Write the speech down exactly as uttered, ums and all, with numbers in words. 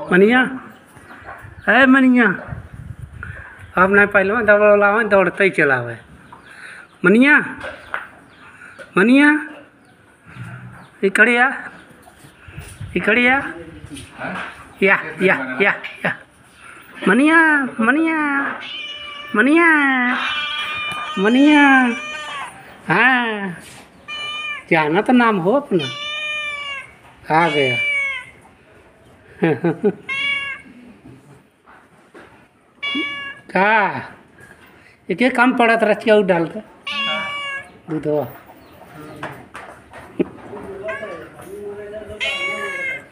मनिया, है मनिया, अब नहीं पहले दौड़ावे दौड़ते ही चलावे। मनिया मनिया इकड़िया इकड़िया या या या या मनिया मनिया मनिया मनिया। हाँ जाना तो नाम हो अपना आ गया। का एक काम पड़ा था रचिया डाल के दूधवा।